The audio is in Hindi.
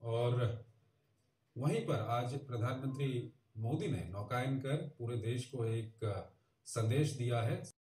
और वहीं पर आज प्रधानमंत्री मोदी ने नौकायन कर पूरे देश को एक संदेश दिया है।